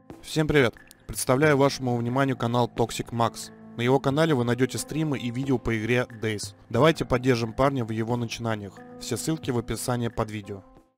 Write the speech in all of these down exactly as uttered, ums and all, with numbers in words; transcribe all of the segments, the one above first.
Всем привет! Представляю вашему вниманию канал Toxic Max. На его канале вы найдете стримы и видео по игре Days. Давайте поддержим парня в его начинаниях. Все ссылки в описании под видео.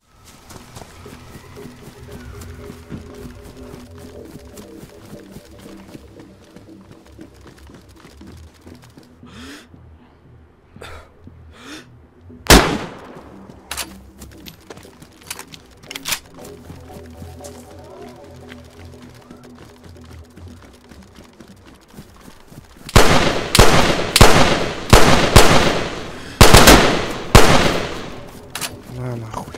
На нахуй.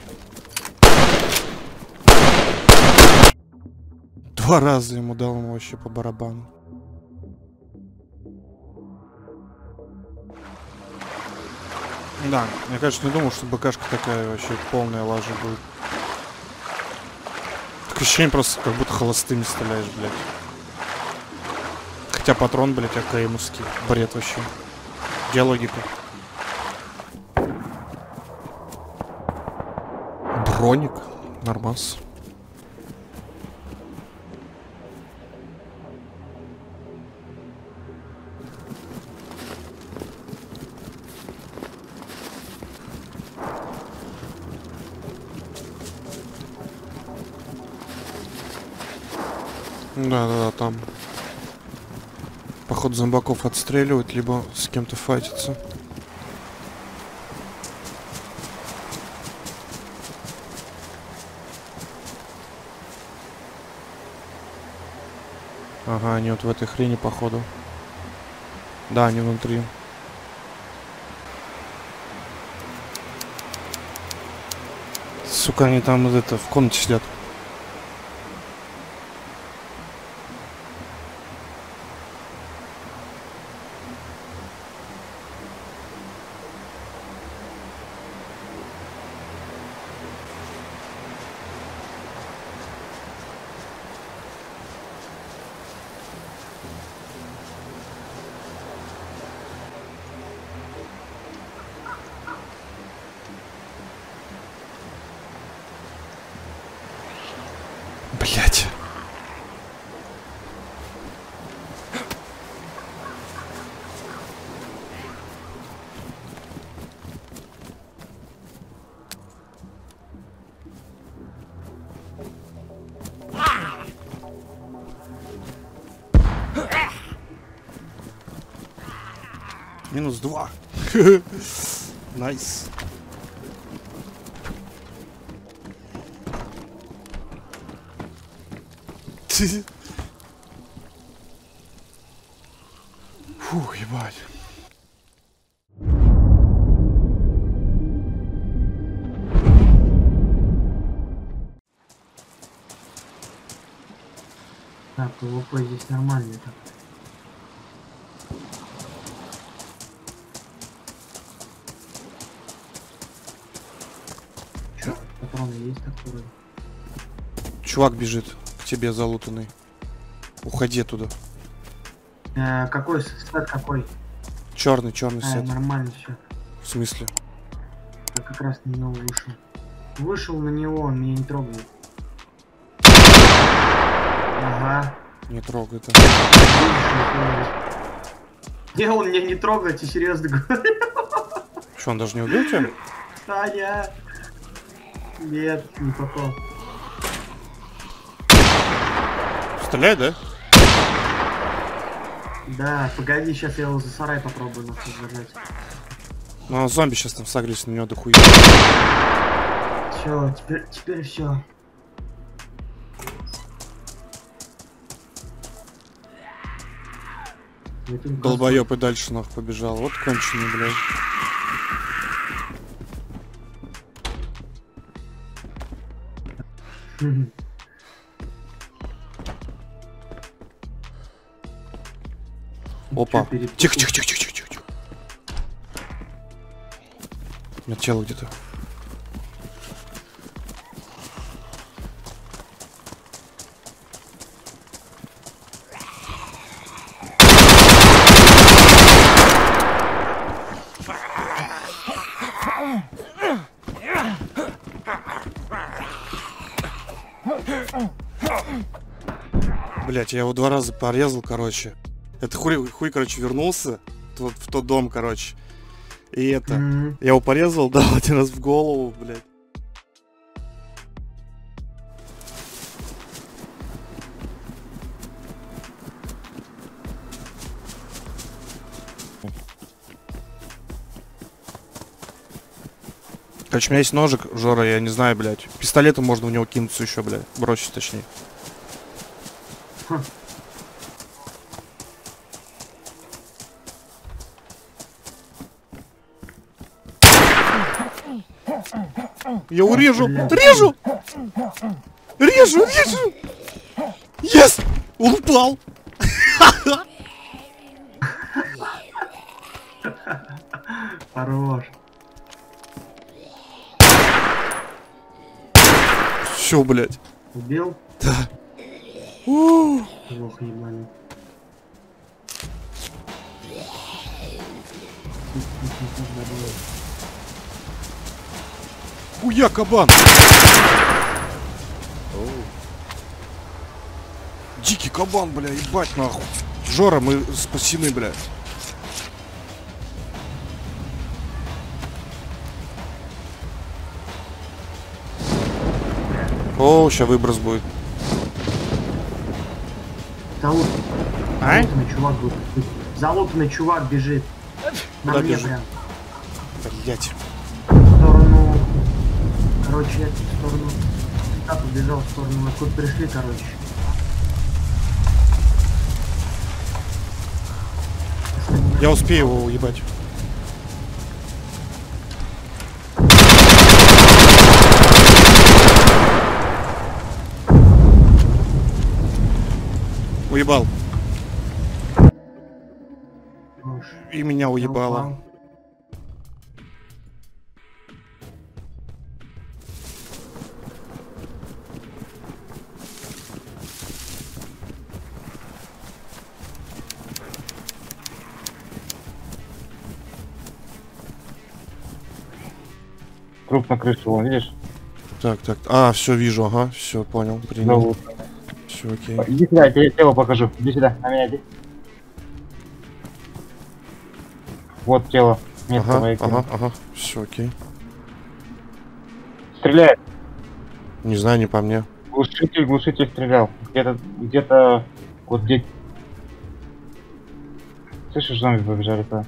Два раза ему дал, ему вообще по барабану. Да, я, конечно, не думал, что БКшка такая вообще полная лажа будет. Такое ощущение просто, как будто холостыми стреляешь, блядь. Хотя патрон, блядь, АКМовский. Бред вообще. Где логика? Броник. Нормас. Да-да-да, там. Походу зомбаков отстреливают, либо с кем-то файтятся. Ага, они вот в этой хрени, походу. Да, они внутри. Сука, они там вот это в комнате сидят. Блять. Минус два. Найс. Фух, ебать. Так, ПВП здесь нормально так. Чё, патроны есть такие? Чувак бежит к тебе залутанный. Уходи оттуда. Э, какой сет какой? Черный, черный А, сет. нормально все. В смысле? Я как раз на него вышел. Вышел на него, он меня не трогает. Ага. Не трогай это. Не, он меня не трогает, я серьезно говорю. Что, он даже не убил тебя? Таня. Нет, не попал. Стреляй, да? Да, погоди, сейчас я его за сарай попробую нахуй зажать. Ну, а зомби сейчас там сагрись на него дохуя. Все, теперь, теперь все. Долбоёб и дальше нахуй побежал. Вот конченый, блядь. Опа. Тихо, тихо, тихо, тихо, тихо, тихо. У меня тело где-то. Блять, я его два раза порезал, короче. Это хуй, хуй, короче, вернулся в, в тот дом, короче. И это, Mm-hmm. я его порезал, дал один раз в голову, блядь. Короче, у меня есть ножик, Жора, я не знаю, блядь. Пистолетом можно в него кинуться еще, блядь. Бросить, точнее. Huh. Я урежу! Режу! Режу, режу! Yes! Он упал! Хорош. Все, блядь. Убил? Да. У-у-у. Плохо ебаный. Хуя, кабан! Дикий кабан, бля, ебать нахуй. Жора, мы спасены, бля. О, сейчас выброс будет. Залутанный. А? Залутанный чувак будет. Залутанный чувак бежит. На Куда мне бежит? прям. Блять. В сторону... Короче, я в сторону... Да, побежал в сторону. Откуда пришли, короче. Я успею его уебать. Уебал. Хорош. И меня Я уебало. упал. Труп на крыше, вон, видишь? Так, так. А, все вижу, ага, все, понял, принял. Зовут. Все, окей. Иди сюда, я тебе тело покажу. Иди сюда, на меня иди. Вот тело. Место Ага, моей ага, ага, все, окей. Стреляет. Не знаю, не по мне. Глушитель, глушитель стрелял. Где-то, где-то, вот где... Слышишь, зомби побежали туда.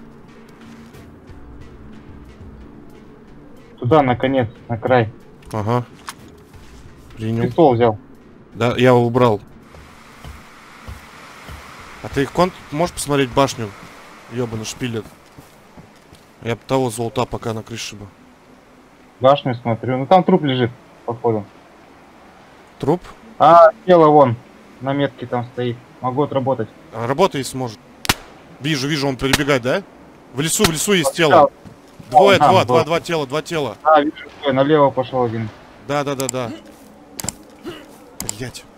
Туда, наконец, на край. Ага. Принял. Пистол взял. Да, я его убрал. А ты их конт можешь посмотреть башню? Ёбаный шпилет. Я бы того золота пока на крыше бы. Башню смотрю. Ну там труп лежит, походу. Труп? А, тело вон. На метке там стоит. Могу отработать. А, работай, сможет. Вижу, вижу, он перебегает, да? В лесу, в лесу есть тело. Двое, Там два, был. два, два тела, два тела. А, вижу, стой, налево пошел один. Да, да, да, да. Блять.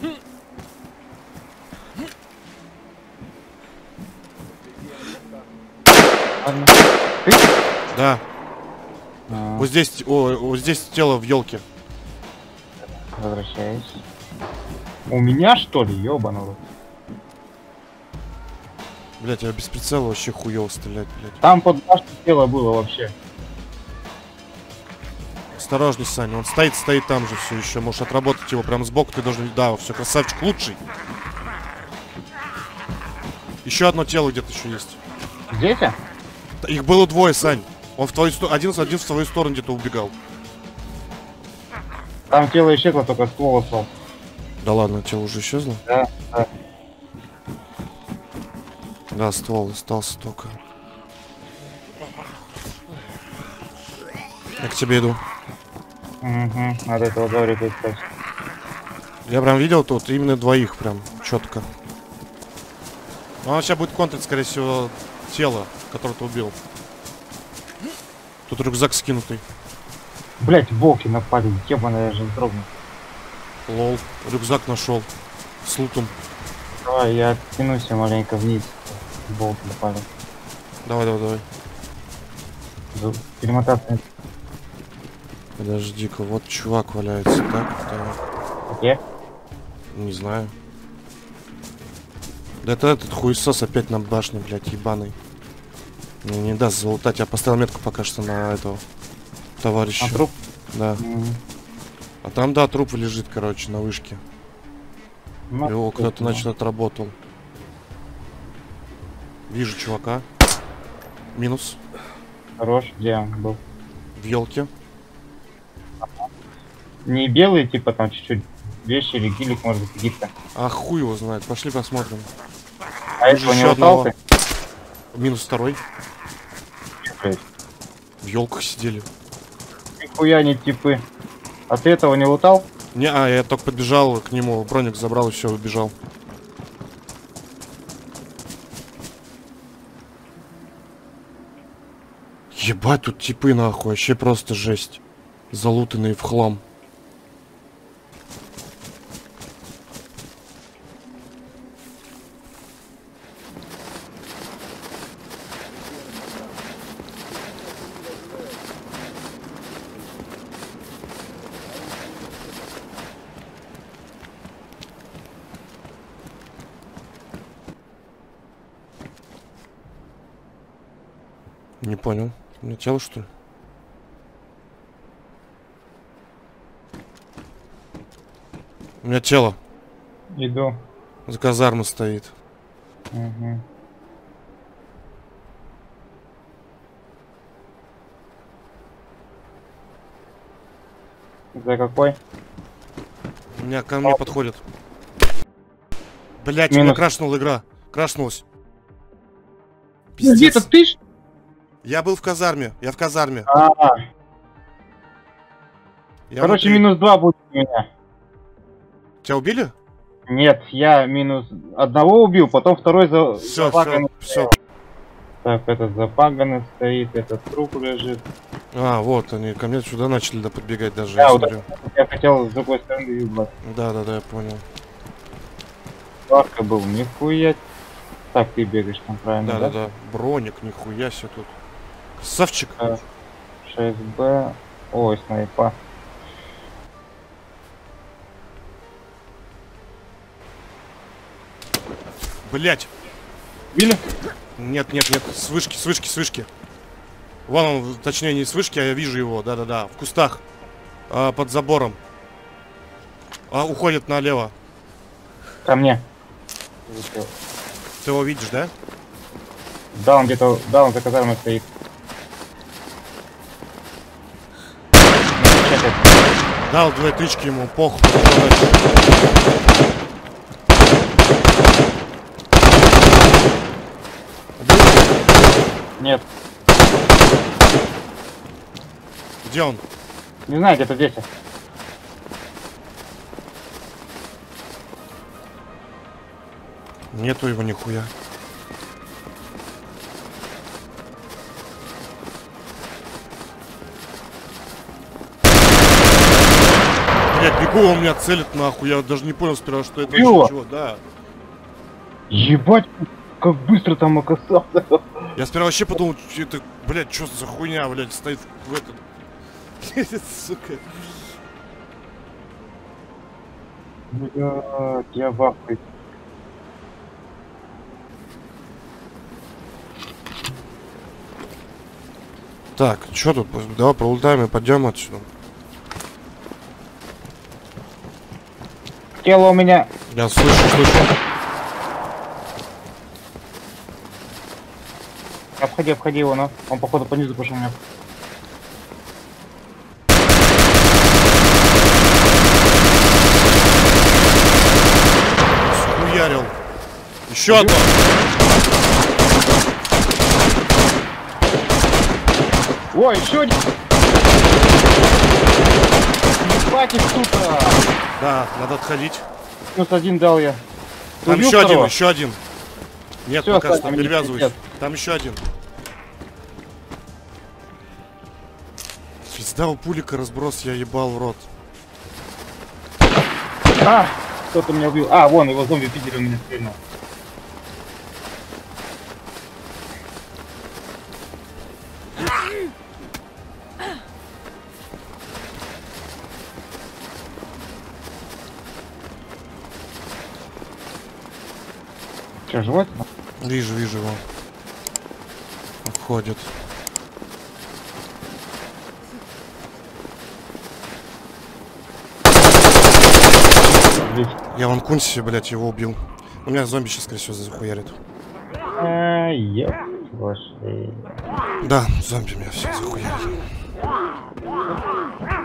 Ладно. Ты? Да. А, Вот здесь, о, вот здесь тело в елке. возвращаюсь. У меня что ли, ёбаного? Блять, я без прицела вообще хуёво стрелять, блять. Там под башней тело было вообще. Осторожней, Саня, он стоит, стоит там же все еще. Можешь отработать его прям сбоку, ты должен... Да, все, красавчик, лучший. Еще одно тело где-то еще есть. Здесь? а? Их было двое, Сань. Он в твою сторону, один, один в свою сторону где-то убегал. Там тело исчезло, только ствол остался. Да ладно, тело уже исчезло? Да, да. Да, ствол остался только. Я к тебе иду. Угу, надо этого Гаврика искать. Я прям видел тут именно двоих прям четко. Но он сейчас будет контрить, скорее всего, тело, которое ты убил. Тут рюкзак скинутый. Блять, волки напали, ебаная, я же не трогну. Лол. Рюкзак нашел. С лутом. Давай, я откинусь маленько вниз. Волки напали. Давай, давай, давай. Зу- Перемотаться. Подожди-ка, вот чувак валяется. Так, так. Где? Не знаю. Да это этот хуесос опять на башне, блядь, ебаный. Мне не даст залутать. Я поставил метку пока что на этого товарища. А труп? Да. М. А там, да, труп лежит, короче, на вышке. Ну, Его кто-то, ну. значит, отработал. Вижу чувака. Минус. Хорош, где он был? В елке. Не белый, типа там чуть-чуть вещи или гилик, может быть, каких-то. А хуй его знает. Пошли посмотрим. А Вижу этого не еще лутал одного. ты? Минус второй. Блядь, В елках сидели. нихуя не типы. А ты этого не лутал? Не, а, я только подбежал к нему, броник забрал и все, убежал. Ебать, тут типы нахуй, вообще просто жесть. Залутанные в хлам. Не понял. У меня тело, что ли? У меня тело. Иду. За казармой стоит. Угу. За какой? У меня ко мне подходит. Блять, у меня Минус. крашнула игра. Крашнулась. Где-то ты ж? Я был в казарме. Я в казарме. А, Я короче, внутри. минус два будет у меня. Тебя убили? Нет, я минус одного убил, потом второй за... Все, все, запаганный все. стоял. Так, этот запаганный стоит, этот труп лежит. А, вот они ко мне сюда начали да, подбегать даже. Да, я вот смотрю. Я хотел с другой стороны юблать. Да, да, да, я понял. Парка был, нихуя. Так, ты бегаешь там правильно, Да, да? да, да. Броник, нихуя себе тут. Красавчик. шесть бэ. Ой, снайпа. Блять. Били? Нет, нет, нет. С вышки, с вышки, с вышки. Вон он, точнее, не с вышки, а я вижу его. Да, да, да. В кустах. А, под забором. А, уходит налево. Ко мне. Ты его видишь, да? Да, он где-то, да, он за казармой стоит. Чекает. Дал две тычки ему, похуй. Нет, Где он? не знаю, где-то здесь. Нету его нихуя. Блять, бегу, он меня целит нахуй. Я даже не понял сперва, что это Убил? чего, да. Ебать, как быстро там оказался. Я сперва вообще подумал, что это, блядь, что за хуйня, блядь, стоит в этот. Сука. Блядь, я в ахуе. Так, что тут? Давай пролутаем и пойдем отсюда. Тело у меня. Я слышу, слышу. Обходи, обходи его, но он походу по низу пошел у меня. Схуярил. Еще одно. Ой, еще один. Ебать их, сука. Да, надо отходить. Минус один дал я. Ты Там убил еще один, второго? еще один. Нет, Всё, пока Сань, что мне перевязываюсь. пиздец. Там еще один. Пизда у пулика разброс, я ебал в рот. А, кто-то меня убил. А, вон, его зомби видели, у меня стрельнул. Че, живот? Вижу, вижу его. Обходит. Я вон Кунси, блядь, его убил. У меня зомби сейчас, скорее всего, захуярит. А, ёп, пошли. Да, зомби меня все захуярит.